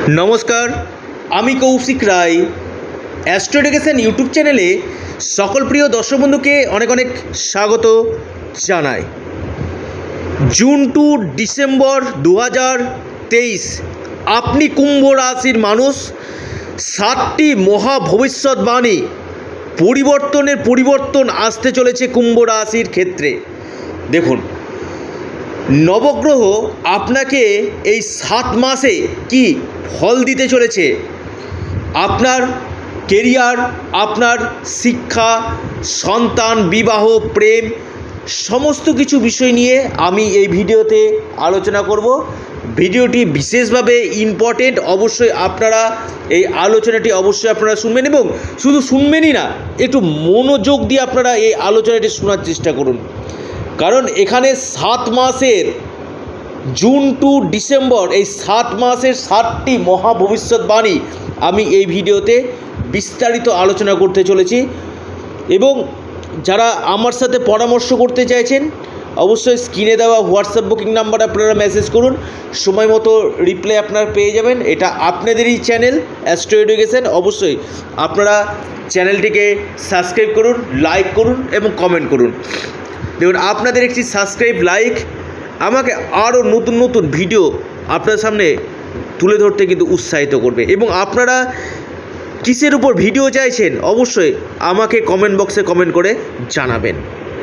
নমস্কার, আমি Kaushik Roy. Astro education YouTube চ্যানেলে সকল প্রিয় দর্শক বন্ধুকে অনেক অনেক স্বাগত জানাই। জুন টু ডিসেম্বর 2023 আপনি কুম্ভ রাশির মানুষ, 7টি মহা ভবিষ্যৎবাণী পরিবর্তন আসতে চলেছে কুম্ভ রাশির ক্ষেত্রে। দেখুন, নবগ্রহ আপনাকে এই 7 মাসে কি ফল দিতে চলেছে, আপনার কেরিয়ার, আপনার শিক্ষা, সন্তান, বিবাহ, প্রেম, সমস্ত কিছু বিষয় নিয়ে আমি এই ভিডিওতে আলোচনা করব। ভিডিওটি বিশেষভাবে ইম্পর্টেন্ট, অবশ্যই আপনারা এই আলোচনাটি আপনারা শুনবেন, এবং শুধু শুনবেনই না, একটু মনোযোগ দিয়ে আপনারা এই আলোচনাটি শোনার চেষ্টা করুন। কারণ এখানে 7 মাসের জুন টু ডিসেম্বর এই 7 মাসের 7টি মহা ভবিষ্যৎবাণী আমি এই ভিডিওতে বিস্তারিত আলোচনা করতে চলেছি। এবং যারা আমার সাথে পরামর্শ করতে চাইছেন, অবশ্যই স্ক্রিনে দেওয়া হোয়াটসঅ্যাপ বুকিং নাম্বার আপনারা মেসেজ করুন, সময় মতো রিপ্লাই আপনারা পেয়ে যাবেন। এটা আপনাদেরই চ্যানেল অ্যাস্ট্রো এডুকেশন। অবশ্যই আপনারা চ্যানেলটিকে সাবস্ক্রাইব করুন, লাইক করুন এবং কমেন্ট করুন। দেখুন, আপনাদের একটি সাবস্ক্রাইব, লাইক আমাকে আরও নতুন নতুন ভিডিও আপনার সামনে তুলে ধরতে কিন্তু উৎসাহিত করবে। এবং আপনারা কিসের উপর ভিডিও চাইছেন অবশ্যই আমাকে কমেন্ট বক্সে কমেন্ট করে জানাবেন।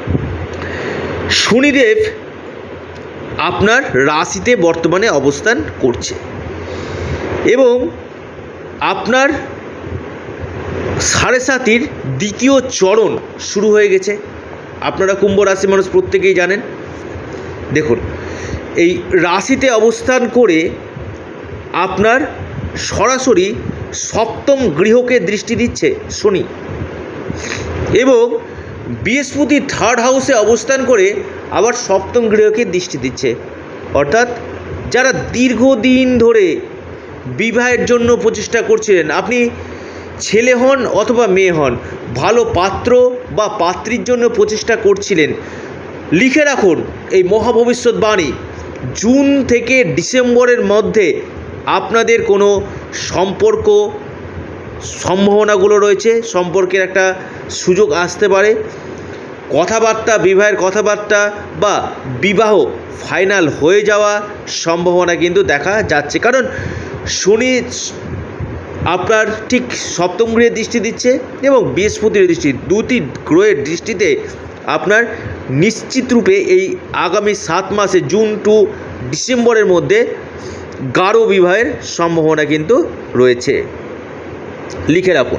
শনিদেব আপনার রাশিতে বর্তমানে অবস্থান করছে এবং আপনার 7.5 দ্বিতীয় চরণ শুরু হয়ে গেছে। আপনারা কুম্ভ রাশি মানুষ প্রত্যেকেই জানেন। দেখুন, এই রাশিতে অবস্থান করে আপনার সরাসরি 7ম গৃহকে দৃষ্টি দিচ্ছে শনি, এবং বৃহস্পতি 3rd হাউসে অবস্থান করে আবার 7ম গৃহকে দৃষ্টি দিচ্ছে। অর্থাৎ যারা দীর্ঘদিন ধরে বিবাহের জন্য প্রচেষ্টা করছিলেন, আপনি ছেলে হন অথবা মেয়ে হন, ভালো পাত্র বা পাত্রীর জন্য প্রচেষ্টা করছিলেন, লিখে রাখুন এই মহাভবিষ্যৎবাণী। জুন থেকে ডিসেম্বরের মধ্যে আপনাদের কোনো সম্পর্ক সম্ভাবনাগুলো রয়েছে, সম্পর্কের একটা সুযোগ আসতে পারে, কথাবার্তা, বিবাহের কথাবার্তা বা বিবাহ ফাইনাল হয়ে যাওয়া সম্ভাবনা কিন্তু দেখা যাচ্ছে। কারণ শনি আপনার ঠিক 7ম গৃহে দৃষ্টি দিচ্ছে এবং বৃহস্পতির দৃষ্টি, দুটি গ্রহের দৃষ্টিতে আপনার নিশ্চিত রূপে এই আগামী 7 মাসে জুন টু ডিসেম্বরের মধ্যে গাঢ় বিবাহের সম্ভাবনা কিন্তু রয়েছে, লিখে রাখুন।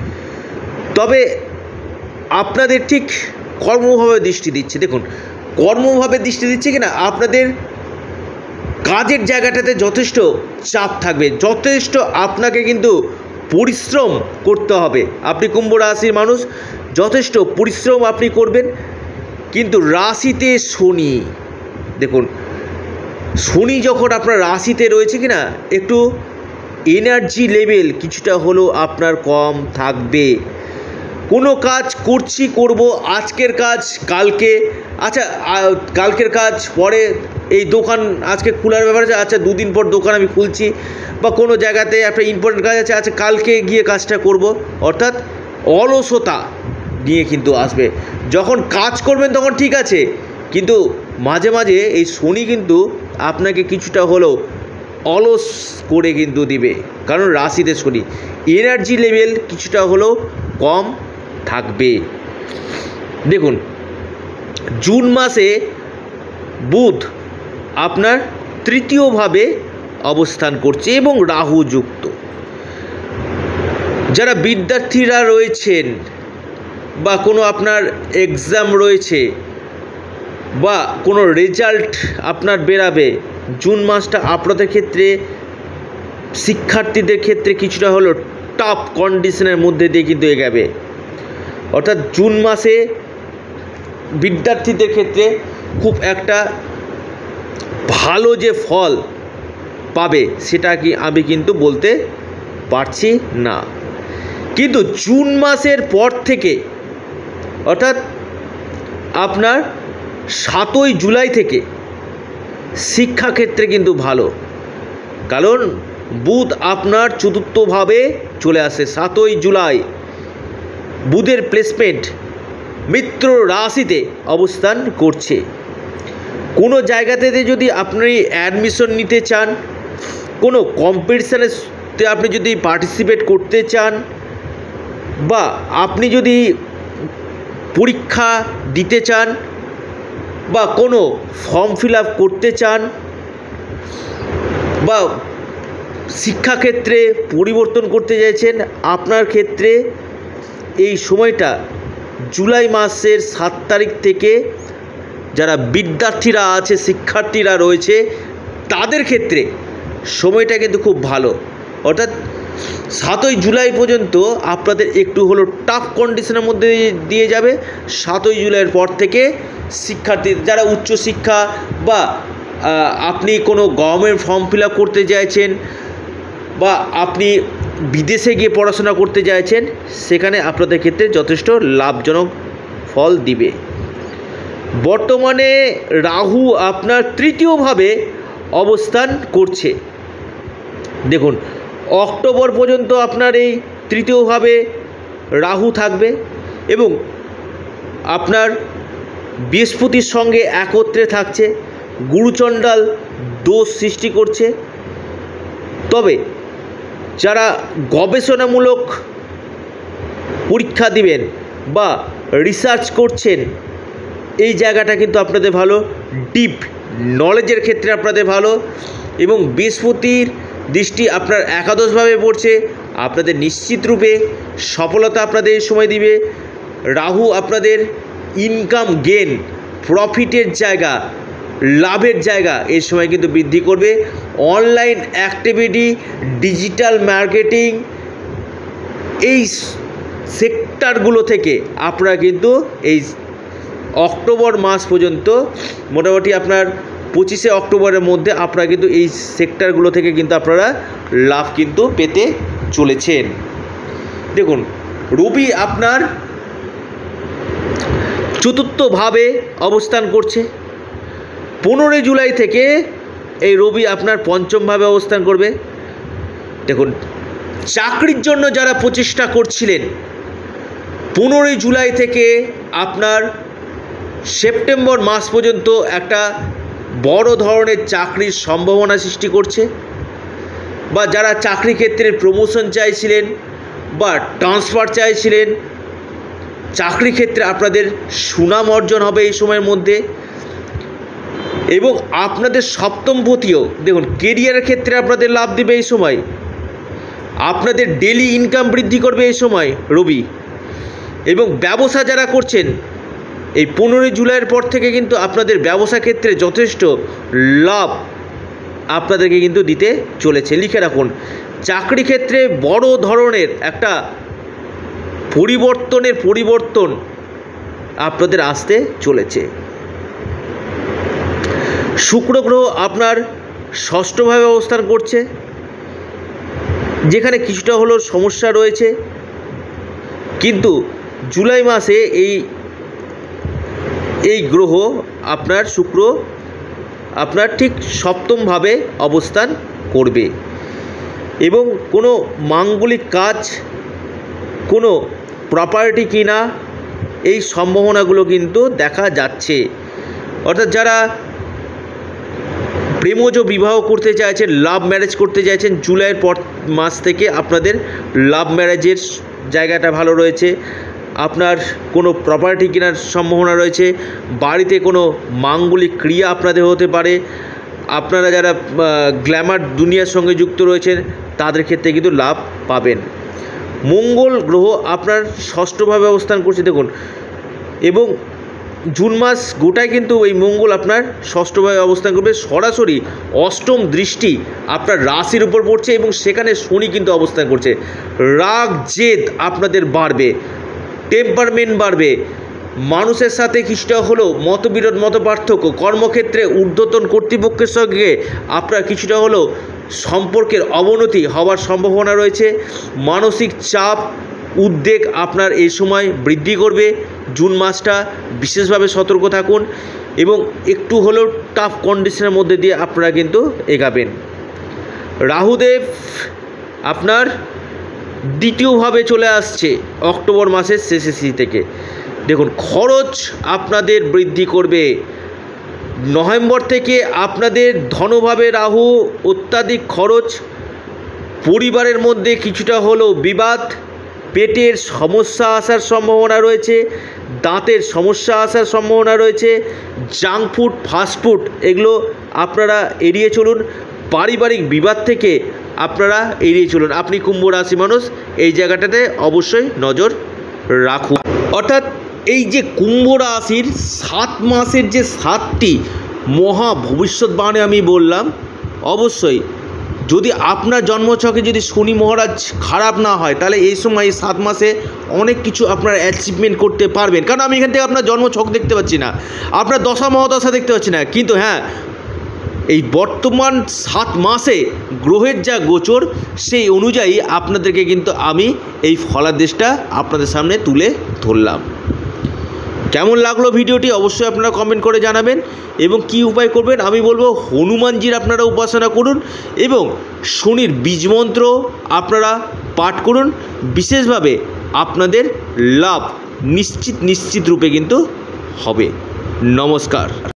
তবে আপনাদের ঠিক কর্মভাবে দৃষ্টি দিচ্ছে। দেখুন, কর্মভাবে দৃষ্টি দিচ্ছে কিনা, আপনাদের কাজের জায়গাটাতে যথেষ্ট চাপ থাকবে, যথেষ্ট আপনাকে কিন্তু পরিশ্রম করতে হবে। আপনি কুম্ভ রাশির মানুষ, যথেষ্ট পরিশ্রম আপনি করবেন। কিন্তু রাশিতে শনি, দেখুন শনি যখন আপনার রাশিতে রয়েছে কিনা, একটু এনার্জি লেভেল কিছুটা হলেও আপনার কম থাকবে। কোনো কাজ করব, আজকের কাজ কালকে, আচ্ছা কালকের কাজ পরে, এই দোকান আজকে খোলার ব্যাপার আছে, আচ্ছা 2 দিন পর দোকান আমি খুলছি, বা কোনো জায়গাতে একটা ইম্পর্টেন্ট কাজ আছে, আচ্ছা কালকে গিয়ে কাজটা করব। অর্থাৎ অলসতা নিয়ে কিন্তু আসবে। যখন কাজ করবেন তখন ঠিক আছে, কিন্তু মাঝে মাঝে এই শনি কিন্তু আপনাকে কিছুটা হলেও অলস করে কিন্তু দিবে। কারণ রাশিতে শনি, এনার্জি লেভেল কিছুটা হলেও কম থাকবে। দেখুন, জুন মাসে বুধ আপনার 3য়ভাবে অবস্থান করছে এবং রাহু যুক্ত। যারা বিদ্যার্থীরা রয়েছেন বা কোনো আপনার এক্সাম রয়েছে বা কোনো রেজাল্ট আপনার বেরাবে, জুন মাসটা আপনাদের ক্ষেত্রে, শিক্ষার্থীদের ক্ষেত্রে কিছুটা হলো টাফ কন্ডিশনের মধ্যে দিয়ে কিন্তু এগাবে। অর্থাৎ জুন মাসে বিদ্যার্থীদের ক্ষেত্রে খুব একটা ভালো যে ফল পাবে সেটা কি আমি কিন্তু বলতে পারছি না। কিন্তু জুন মাসের পর থেকে, অর্থাৎ আপনার 7ই জুলাই থেকে শিক্ষাক্ষেত্রে কিন্তু ভালো। কারণ বুধ আপনার চতুর্থভাবে চলে আসে 7ই জুলাই। বুধের প্লেসমেন্ট মিত্র রাশিতে অবস্থান করছে। কোনো জায়গাতে যদি আপনি অ্যাডমিশন নিতে চান, কোনো কম্পিটিশানে আপনি যদি পার্টিসিপেট করতে চান, বা আপনি যদি পরীক্ষা দিতে চান, বা কোনো ফর্ম ফিল আপ করতে চান, বা শিক্ষাক্ষেত্রে পরিবর্তন করতে চাইছেন, আপনার ক্ষেত্রে এই সময়টা জুলাই মাসের 7 তারিখ থেকে যারা বিদ্যার্থীরা আছে, শিক্ষার্থীরা রয়েছে, তাদের ক্ষেত্রে সময়টা কিন্তু খুব ভালো। অর্থাৎ 7ই জুলাই পর্যন্ত আপনাদের একটু হলো টাফ কন্ডিশনের মধ্যে দিয়ে যাবে। 7ই জুলাইয়ের পর থেকে শিক্ষার্থী যারা উচ্চশিক্ষা বা আপনি কোনো গভর্নমেন্ট ফর্ম ফিল আপ করতে চাইছেন, বা আপনি বিদেশে গিয়ে পড়াশোনা করতে চাইছেন, সেখানে আপনাদের ক্ষেত্রে যথেষ্ট লাভজনক ফল দিবে। বর্তমানে রাহু আপনার তৃতীয়ভাবে অবস্থান করছে। দেখুন, অক্টোবর পর্যন্ত আপনার এই তৃতীয়ভাবে রাহু থাকবে এবং আপনার বৃহস্পতির সঙ্গে একত্রে থাকছে, গুরুচণ্ডাল দোষ সৃষ্টি করছে। তবে যারা গবেষণামূলক পরীক্ষা দিবেন বা রিসার্চ করছেন, এই জায়গাটা কিন্তু আপনাদের ভালো, ডিপ নলেজের ক্ষেত্রে আপনাদের ভালো। এবং বৃহস্পতির দৃষ্টি আপনার একাদশভাবে পড়ছে, আপনাদের নিশ্চিত রূপে সফলতা আপনাদের সময় দিবে। রাহু আপনাদের ইনকাম গেন, প্রফিটের জায়গা, লাভের জায়গা এই সময় কিন্তু বৃদ্ধি করবে। অনলাইন অ্যাক্টিভিটি, ডিজিটাল মার্কেটিং, এই সেক্টরগুলো থেকে আপনারা কিন্তু এই অক্টোবর মাস পর্যন্ত মোটামুটি আপনার 25শে অক্টোবরের মধ্যে আপনারা কিন্তু এই সেক্টরগুলো থেকে কিন্তু আপনারা লাভ কিন্তু পেতে চলেছেন। দেখুন, রবি আপনার চতুর্থভাবে অবস্থান করছে। 15 জুলাই থেকে এই রবি আপনার পঞ্চমভাবে অবস্থান করবে। দেখুন, চাকরির জন্য যারা প্রচেষ্টা করছিলেন, 15 জুলাই থেকে আপনার সেপ্টেম্বর মাস পর্যন্ত একটা বড় ধরনের চাকরির সম্ভাবনা সৃষ্টি করছে। বা যারা চাকরি ক্ষেত্রে প্রমোশন চাইছিলেন বা ট্রান্সফার চাইছিলেন, চাকরি ক্ষেত্রে আপনাদের সুনাম অর্জন হবে এই সময়ের মধ্যে। এবং আপনাদের সপ্তমপতিও দেখুন কেরিয়ারের ক্ষেত্রে আপনাদের লাভ দেবে এই সময়, আপনাদের ডেলি ইনকাম বৃদ্ধি করবে এই সময় রবি। এবং ব্যবসা যারা করছেন, এই 15 জুলাইয়ের পর থেকে কিন্তু আপনাদের ব্যবসা ক্ষেত্রে যথেষ্ট লাভ আপনাদেরকে কিন্তু দিতে চলেছে। লিখে রাখুন, চাকরি ক্ষেত্রে বড় ধরনের একটা পরিবর্তন আপনাদের আসতে চলেছে। শুক্র গ্রহ আপনার ষষ্ঠভাবে অবস্থান করছে, যেখানে কিছুটা হলো সমস্যা রয়েছে, কিন্তু জুলাই মাসে এই গ্রহ আপনার শুক্র আপনার ঠিক সপ্তমভাবে অবস্থান করবে। এবং কোনো মাঙ্গলিক কাজ, কোনো প্রপার্টি কিনা, এই সম্ভাবনাগুলো কিন্তু দেখা যাচ্ছে। অর্থাৎ যারা প্রেমজ বিবাহ করতে চাইছেন, লাভ ম্যারেজ করতে চাইছেন, জুলাইয়ের পর মাস থেকে আপনাদের লাভ ম্যারেজের জায়গাটা ভালো রয়েছে। আপনার কোনো প্রপার্টি কেনার সম্ভাবনা রয়েছে, বাড়িতে কোনো মাঙ্গলিক ক্রিয়া আপনাদের হতে পারে। আপনারা যারা গ্ল্যামার দুনিয়ার সঙ্গে যুক্ত রয়েছেন, তাদের ক্ষেত্রে কিন্তু লাভ পাবেন। মঙ্গল গ্রহ আপনার ষষ্ঠভাবে অবস্থান করছে দেখুন, এবং জুন মাস গোটায় কিন্তু এই মঙ্গল আপনার ষষ্ঠভাবে অবস্থান করবে। সরাসরি অষ্টম দৃষ্টি আপনার রাশির উপর পড়ছে এবং সেখানে শনি কিন্তু অবস্থান করছে। রাগ জেদ আপনাদের বাড়বে, টেম্পারমেন্ট বাড়বে, মানুষের সাথে কিছুটা হলেও মতবিরোধ, মতপার্থক্য, কর্মক্ষেত্রে ঊর্ধ্বতন কর্তৃপক্ষের সঙ্গে আপনার কিছুটা হলেও সম্পর্কের অবনতি হওয়ার সম্ভাবনা রয়েছে। মানসিক চাপ, উদ্বেগ আপনার এই সময় বৃদ্ধি করবে। জুন মাসটা বিশেষভাবে সতর্ক থাকুন এবং একটু হলেও টাফ কন্ডিশনের মধ্যে দিয়ে আপনারা কিন্তু এগাবেন। রাহুদেব আপনার দ্বিতীয়ভাবে চলে আসছে অক্টোবর মাসের শেষে থেকে। দেখুন, খরচ আপনাদের বৃদ্ধি করবে। নভেম্বর থেকে আপনাদের ধনভাবে রাহু, অত্যাধিক খরচ, পরিবারের মধ্যে কিছুটা হলেও বিবাদ, পেটের সমস্যা আসার সম্ভাবনা রয়েছে, দাঁতের সমস্যা আসার সম্ভাবনা রয়েছে, জাঙ্ক ফুড, ফাস্টফুড এগুলো আপনারা এড়িয়ে চলুন। পারিবারিক বিবাদ থেকে আপনারা এড়িয়ে চলুন। আপনি কুম্ভ রাশি মানুষ, এই জায়গাটাতে অবশ্যই নজর রাখুন। অর্থাৎ এই যে কুম্ভ রাশির 7 মাসের যে 7টি মহা ভবিষ্যৎবাণী আমি বললাম, অবশ্যই যদি আপনার জন্মছকে যদি শনি মহারাজ খারাপ না হয়, তাহলে এই সময় এই 7 মাসে অনেক কিছু আপনারা অ্যাচিভমেন্ট করতে পারবেন। কারণ আমি এখান থেকে আপনার জন্মছক দেখতে পাচ্ছি না, আপনার দশা মহাদশা দেখতে পাচ্ছি না, কিন্তু হ্যাঁ, এই বর্তমান 7 মাসে গ্রহের যা গোচর সেই অনুযায়ী আপনাদেরকে কিন্তু আমি এই ফলাদেশটা আপনাদের সামনে তুলে ধরলাম। কেমন লাগলো ভিডিওটি অবশ্যই আপনারা কমেন্ট করে জানাবেন। এবং কি উপায় করবেন আমি বলবো, হনুমানজির আপনারা উপাসনা করুন এবং শনির বীজমন্ত্র আপনারা পাঠ করুন। বিশেষভাবে আপনাদের লাভ নিশ্চিত রূপে কিন্তু হবে। নমস্কার।